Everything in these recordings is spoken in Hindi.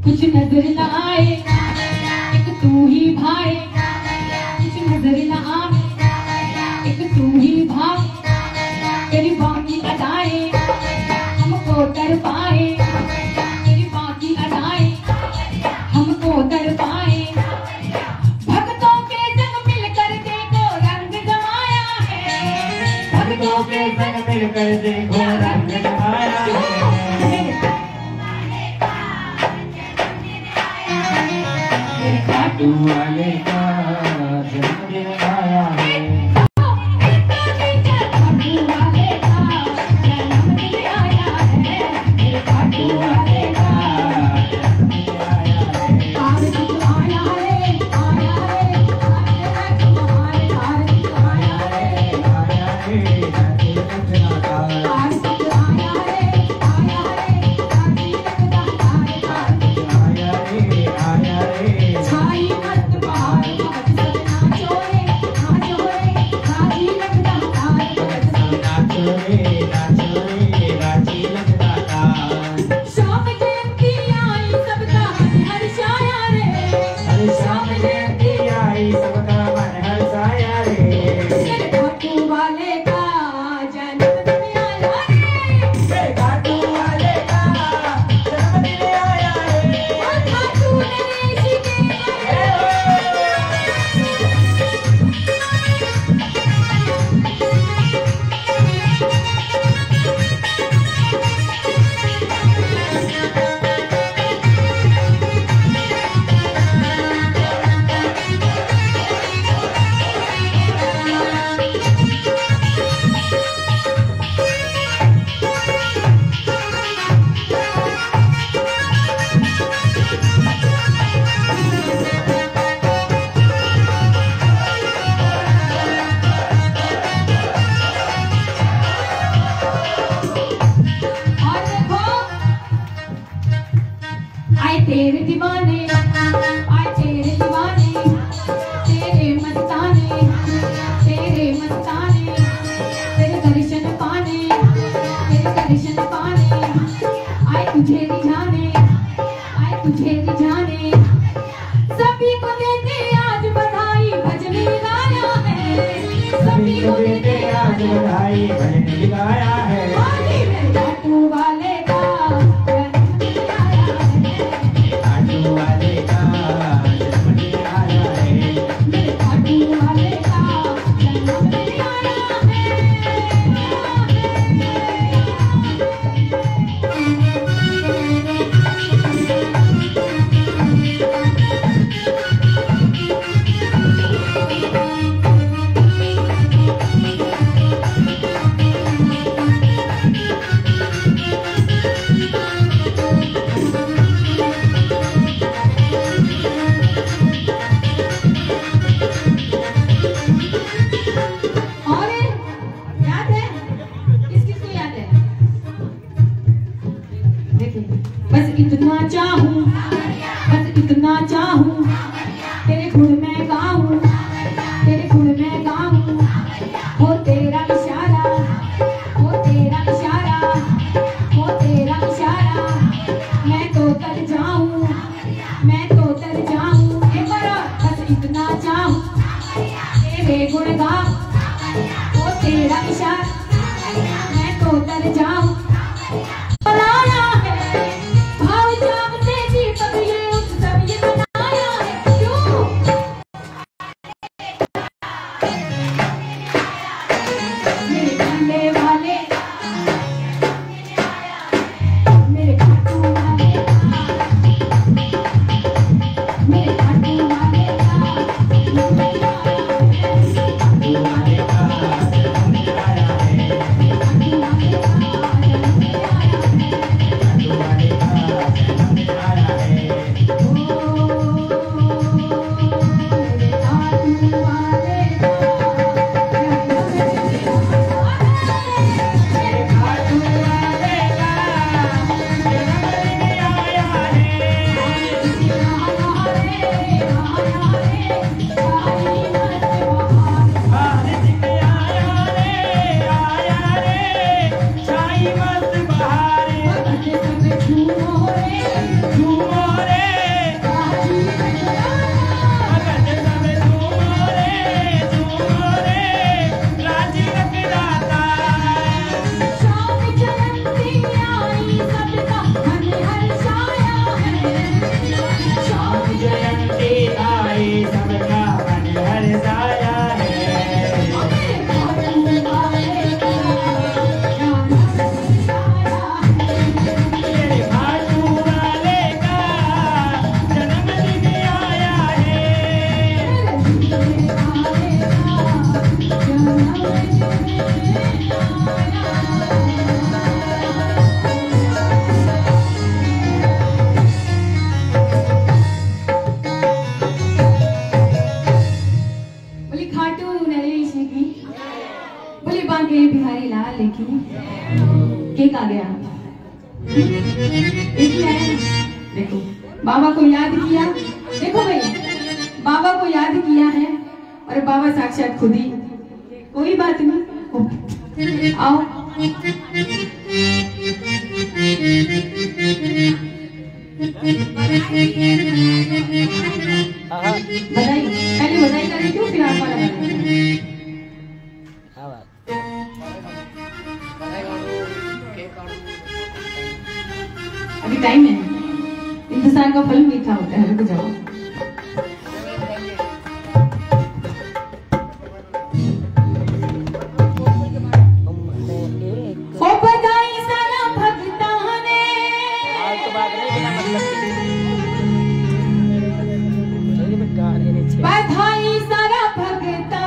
कुछ नजर न आए एक तू ही भाई, कुछ नजर न आए एक तू ही भाई, तेरी बाकी अदाएं हमको कर पाए, तेरी बाकी अदाएं हमको कर पाए। भक्तों के संग मिलकर देखो रंग जमाया है, भक्तों के संग मिलकर देखो रंग जमाया है। खाटू वाले का जन्मदिन आया है, खाटू वाले का जन्मदिन आया है, खाटू वाले का जन्मदिन आया है। कार्तिक आया है, आया है, तुम्हारे कार्तिक आया है, आया है राधे कृष्णा का, कार्तिक आया है, कार्तिक दातार कार्तिक आया रे छाई मत बहार भगत सब नाचो रे, नाचो रे, राजी लगता तार भगत सब नाचो रे राजी लगता था। शाम जयंती आई सबका मन हर्षाया रे, अरे शाम जयंती आई सबका मन हर्षाया रे। मेरे खाटू वाले का जन्मदिन आया रे, खाटू वाले का जन्मदिन आया रे। और खाटू नरेश के और देखो आए तेरे दीवाने, आए तेरे दीवाने, तेरे मस्ताने, तेरे मस्ताने, तेरे दर्शन पाने, तेरे दर्शन पाने, आए तुझे रिझाने, आए तुझे रिझाने। सभी को देते आज बधाई भजन गाया है, सभी को देते आज बधाई भजन गाया है। खाटू वाले का जन्मदिन आया है, खाटू वाले का जन्मदिन आया है। मेरे खाटू वाले का जन्मदिन आया और याद है किसको याद है? देखिए बस इतना चाहूं, बस इतना चाहूं, तेरे गुण में गाऊं, तेरे गुण में गाऊं, हो तेरा इशारा, हो तेरा इशारा, हो तेरा इशारा, मैं तो तर जाऊं, मैं तो तर जाऊं। एक बार बस इतना चाहूं, तेरे गुण गाऊं, हो तेरा इशारा, मैं तो तर जाऊं। बुलाया है भाव जाम से दीपक इसलिए आए ना। देखो बाबा को याद किया, देखो भाई बाबा को याद किया है और बाबा साक्षात खुद ही। कोई बात नहीं, आओ बधाई, पहले बधाई करें क्यों, फिर आप वाला बधाई। अभी टाइम है, इंतजार का फल मीठा होता है। रुक जाओ, ओ बधाई सारा भगता ने, बधाई सारा भगता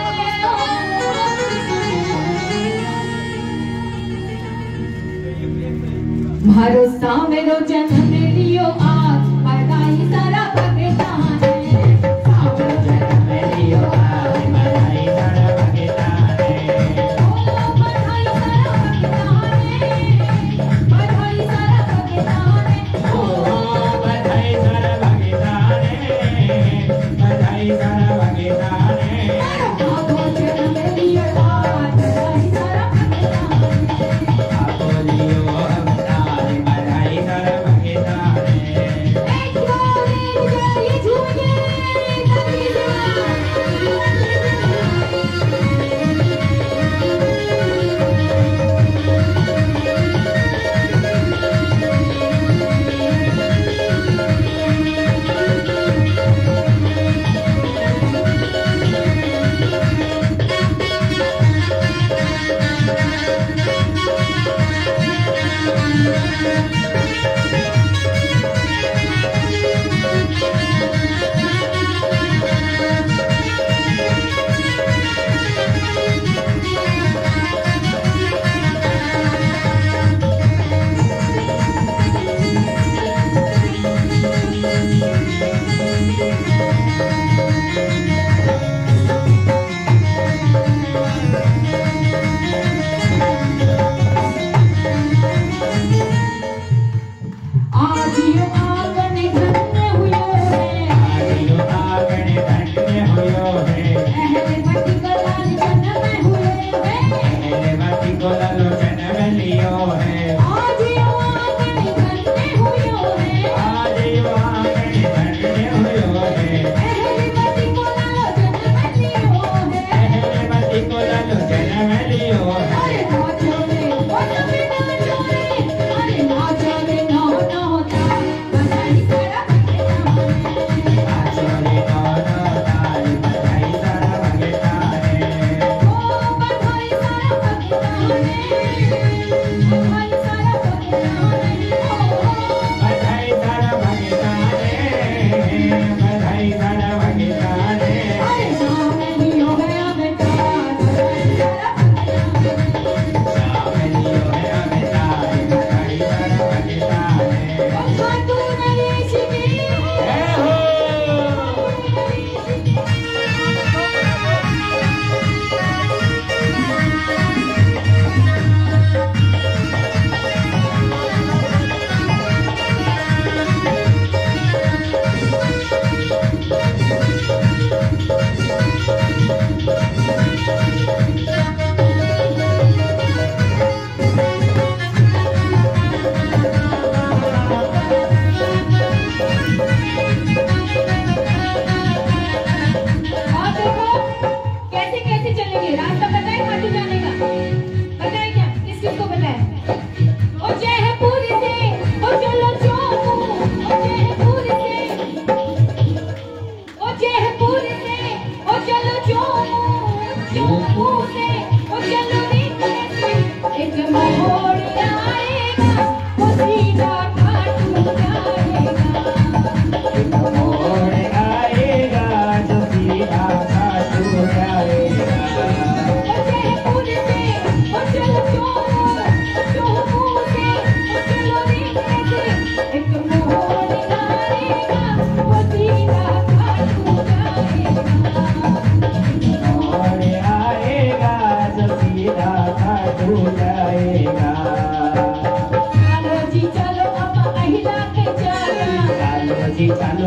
भरोसा मेरो जन्म लियो आज, बधाई सारा भगता ने, सावरो जन्म लियो आज, बधाई सारा भगता ने, ओ बधाई सारा भगता ने, बधाई सारा भगता ने, ओ बधाई सारा भगता ने, बधाई सारा भगता ने, सावरो जन्म लियो आज, बधाई सारा भगता ने, आपो लियो अवतार, बधाई सारा भगता ने। एक बार ये झूमे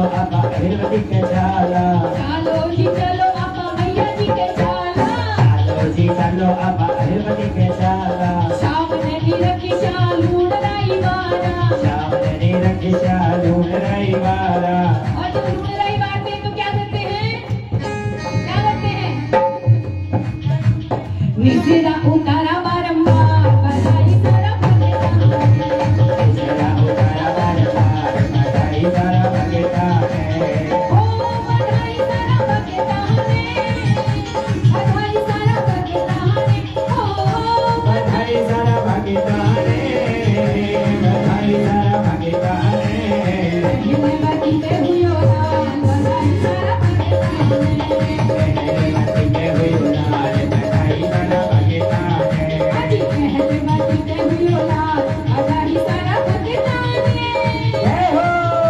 चलो आप अहिरवती के चाला चलो जी चलो आप मैया जी के चाला चलो जी चलो आप अहिरवती के चाला शाम ने नी रखी शालून राई वाला शाम ने रखी शालून राई वाला और जब लून राई बांटते हैं तो क्या करते हैं निजरा उतारा बारंबार बधाई सारा निजरा उतारा बारंबार बधाई सारा भगता है ओ बधाई सारा भगता है बधाई सारा भगता है ओ बधाई सारा भगता है बधाई सारा भगता है पहले बगीचे हुयो लाल बधाई सारा भगता है पहले बगीचे हुयो लाल बधाई सारा भगता है अजी पहले बगीचे हुयो लाल बधाई सारा भगता है जय हो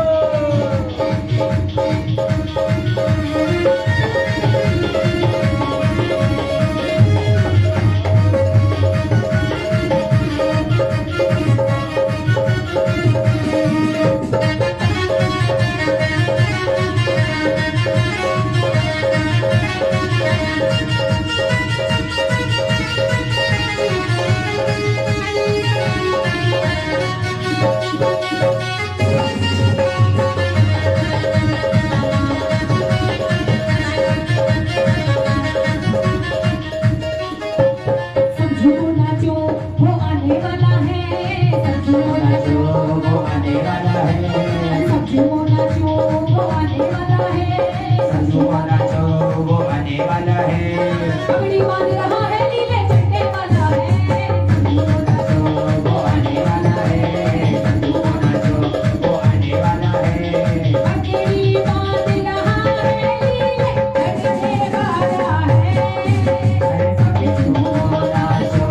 समझो नाचो वो आने वाला है समझो नाचो वो आने वाला है समझो नाचो वो आने वाला है संजू नाचो वो आने वाला है पगड़ी बांध रहा है नीले झंडे वाला है समझो नाचो वो आने वाला है संजू नाचो वो आने वाला है पगड़ी बांध रहा है नीले झंडे वाला है संजू नाचो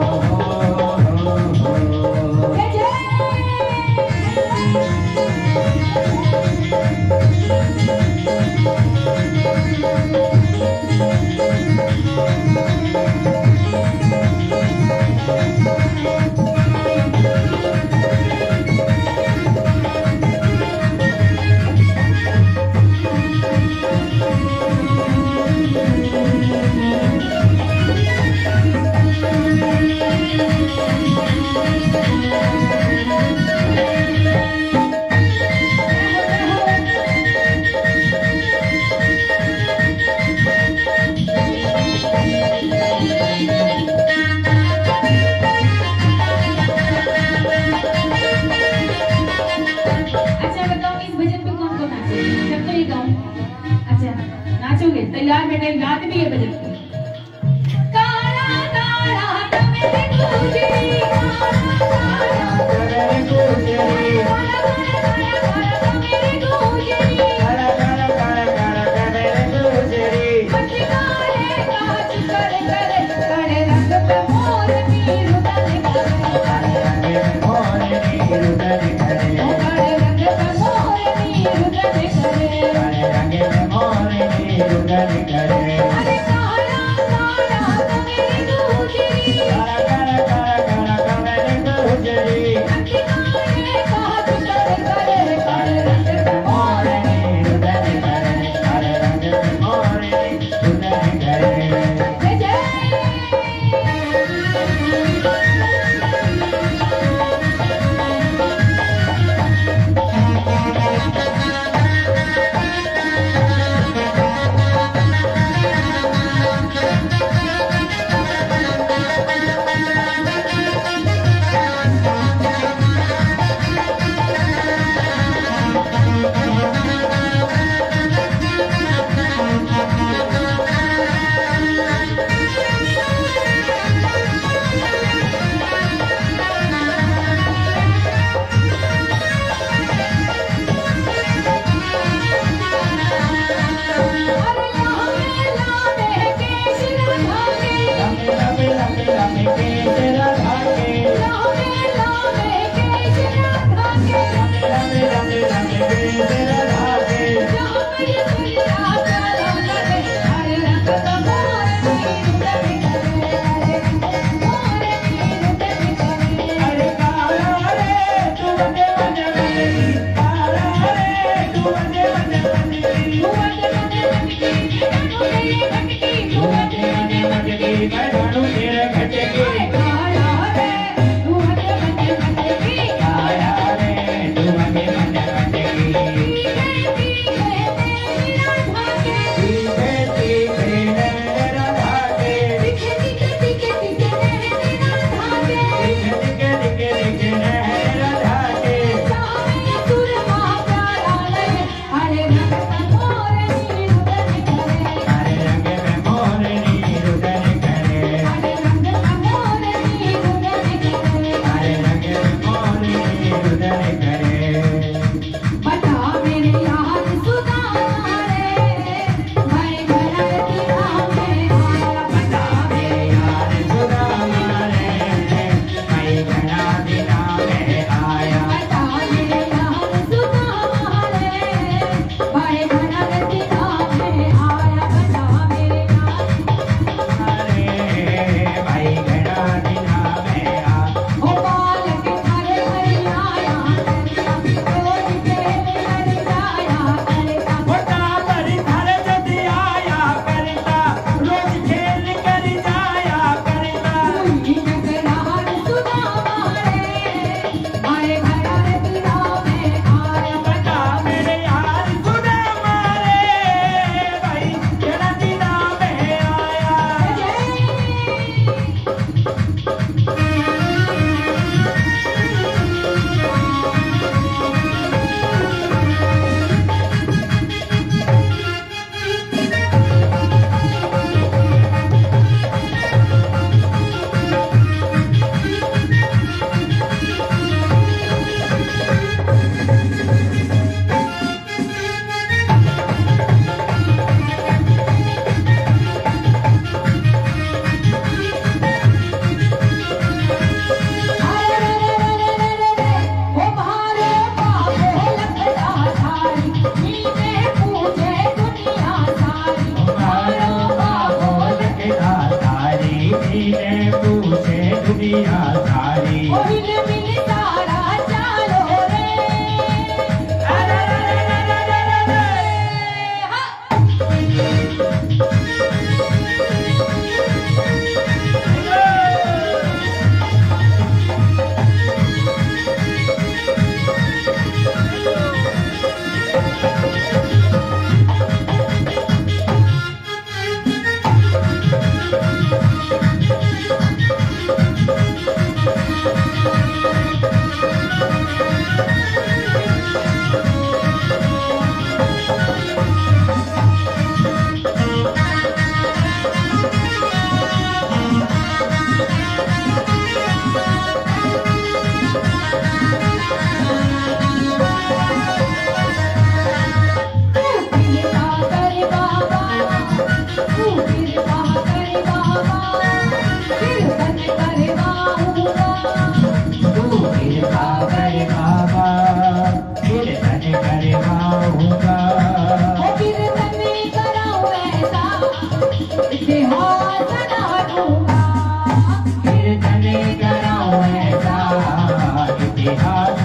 जय जय अच्छा बताओ इस भजन पे कौन कौन नाचेगा जब तो ये गाऊं अच्छा नाचोगे तैयार बेटे गाते भी ये भजन काला काला तमेरे गुजरी काला मेरे गुजरी काला तमेरे गुजरी काला काला काला काला मेरे गुजरी पटकारे काज करे रंग पे मोर नीर उड़ने करे काले रंग में मोर नीर उड़ने करे काले रंग पे मोर नीर उड़ने करे काले रंग में मोर नीर उड़ने करे अरे काला काला तमेरे गुजरी काला काला काला काला मेरे गुजरी पटकारे काज करे काले रंग पे मोर नीर उड़ने करे काले रंग में मोर नीर उड़ने करे जय जय Thank you.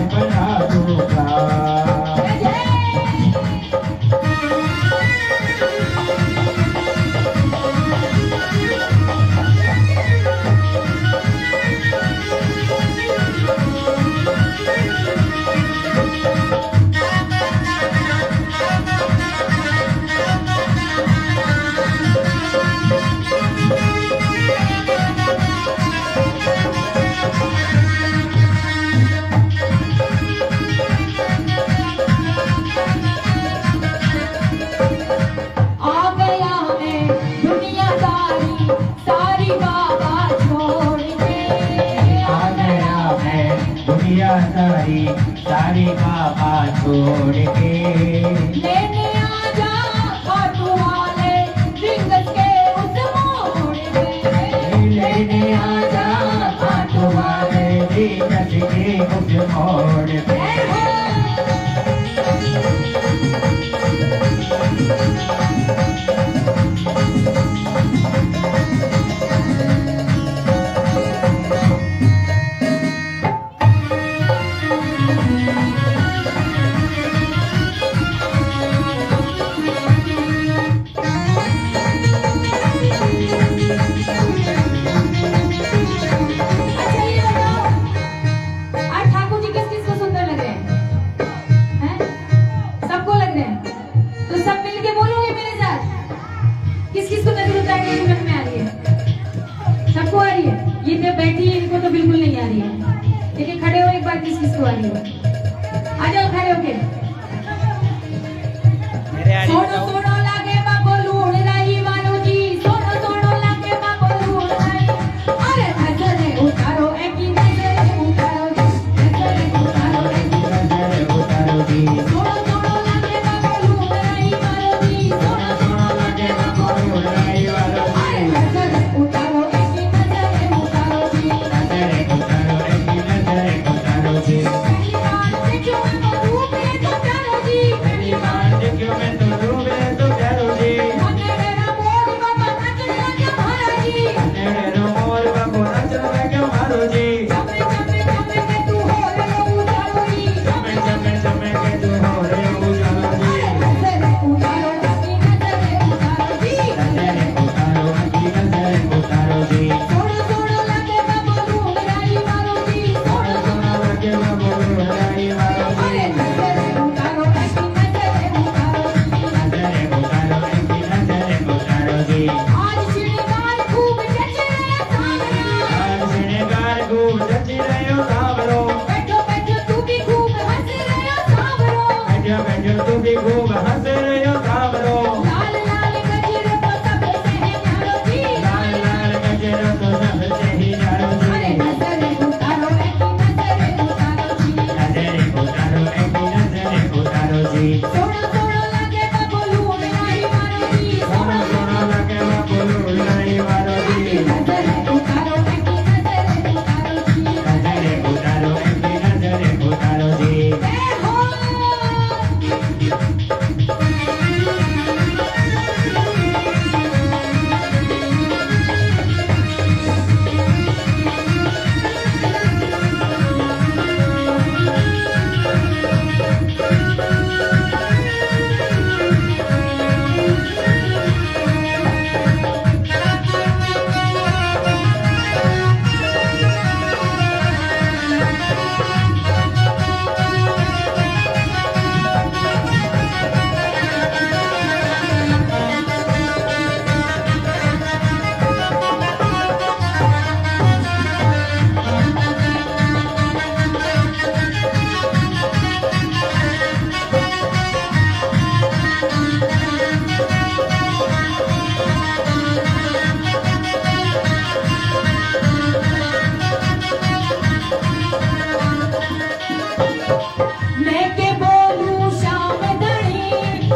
बना दूंगा। सारी बाबा छोड़ के लेने आजा खाटू वाले रिंगस के उस मोड़ पे। लेने आजा खाटू वाले रिंगस के उस मोड़ पे। बैठी है इनको तो बिल्कुल नहीं आ रही है, लेकिन खड़े हो एक बार किस किस को आ रही है, आ जाओ खड़े होके। सोनो सोनो लागे बाबो लूण लाई वालो जी, सोनो सोनो लागे बाबो लूण लाई। अरे नजरे उतारो एक ही नजरे उतारो जी, नजरे उतारो एक ही नजरे उतारो जी। सोनो सोनो लागे बाबो लूण लाई वालो जी, सोनो सोनो लागे बाबो लूण लाई वालो जी। अरे नजरे उतारो एक ही नजरे उतारो जी, नजरे उतारो एक ही नजरे उतारो जी। पहली बार देखो मैं तो रूप है तो प्यारो जी, पहली बार देखो मैं तो रूप है तो प्यारो जी। अनेरे मोर बाबा नचने लगे मारो जी, अनेरे मोर बाबा नचने लगे मारो जी। चमे चमे चमे के तू हो रे उजालो जी, चमे चमे चमे के तू हो रे उजालो जी। नजरे उतारो की नजरे उतारो जी, नजरे उतारो की नजरे उतारो जी। सोनो सोनो लगे बाबो लूण लाई मारो जी, सोनो सोनो लगे बाबो लूण लाई मारो जी। अरे नजरे उतारो की नजरे उतारो जी, नजरे उतारो की नजरे उतारो जी। आज श्रृंगार खूब जच रहा सावरा, आज श्रृंगार खूब जच रहा सावरो। बैठो बैठो तू भी खूब हंस रहा सावरो, बैठो बैठो तू भी खूब हंस रहा सावरो। लाल लाल गजरे तो सबसे है न्यारो जी, लाल लाल गजरे तो सबसे ही न्यारो जी। अरे नजरे उतारो एक ही नजरे उतारो जी, नजरे उतारो एक ही नजरे उतारो जी। सोनो सोनो लगे बाबो लूण लाई मारो जी, सोनो सोनो लगे बाबो लूण लाई मारो जी। नजरे उतारो एक ही नजरे उतारो जी, नजरे उतारो एक ही नजरे उतारो जी। ए हो मैं के बोलूं शाम धनी,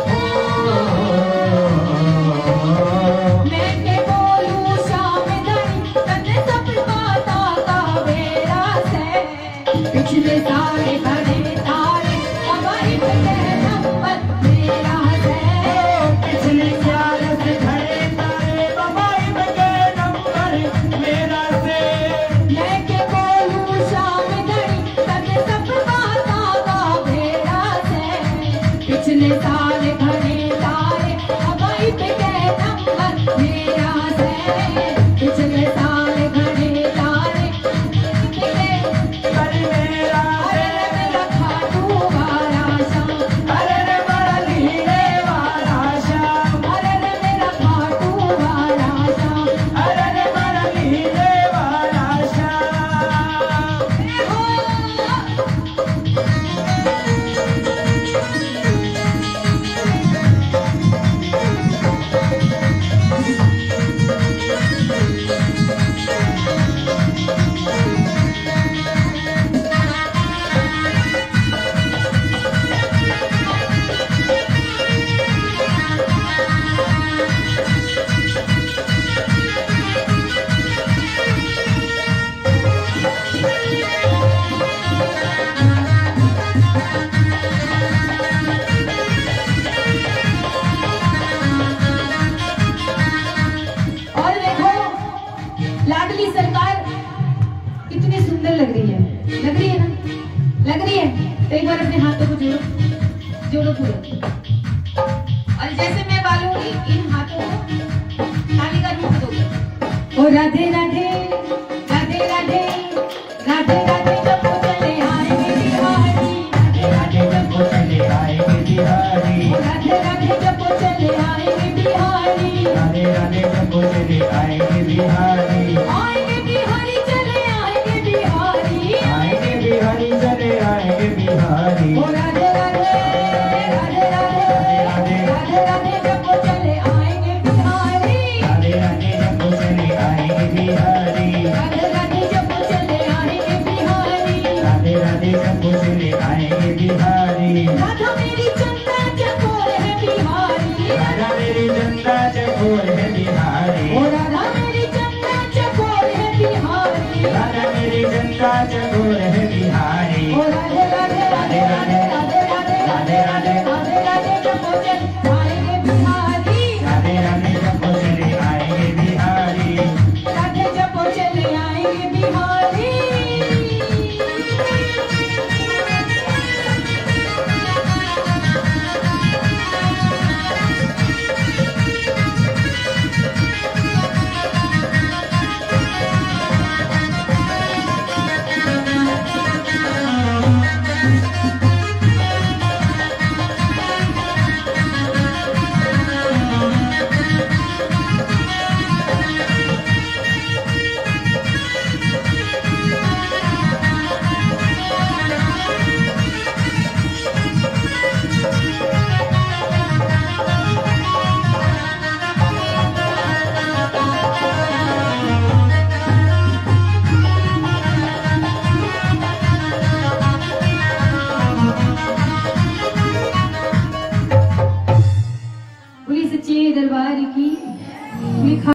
मैं के बोलूं शाम धनी, तने सब बाता का बेरा से। पिछले सारे भरे तारे हमारी पे नंबर मेरा से, पिछले सारे से भरे तारे हमारी पे नंबर मेरा से। मैं के बोलूं शाम धनी, तने सब बाता तो एक बार अपने हाथों को जोड़ो, जोड़ो पूरे। और जैसे मैं बोलूंगी इन हाथों को ताली का रूप दो। ओ राधे राधे राधे राधे राधे राधे जब वो चले आएंगे बिहारी, राधे जब वो चले आएंगे बिहारी, राधे राधे जब वो चले आएंगे बिहारी, राधे राधे जब वो चले आएंगे बिहारी, आएंगे बिहारी चले आएंगे बिहारी, आएंगे बिहारी चले आएंगे बिहारी। ओ राधे राधे राधे राधे राधे राधे जब वो चले आएंगे बिहारी, राधे राधे जब वो चले आएंगे बिहारी, राधे राधे जब वो चले आएंगे बिहारी, राधे राधे जब वो चले आएंगे बिहारी। राधा मेरी चंदा चकोर है बिहारी, राधा मेरी चंदा चकोर है बिहारी, ओ राधा मेरी चंदा चकोर है बिहारी, राधा मेरी चंदा चकोर है बिहारी। ओ राधे राधे राधे राधे राधे राधे राधे राधे राधे जब वो चले आएंगे बिहारी, राधे राधे जब वो चले आएंगे बिहारी, राधे जब वो चले आएंगे बिहारी। पुलिस सच्चे दरबार की।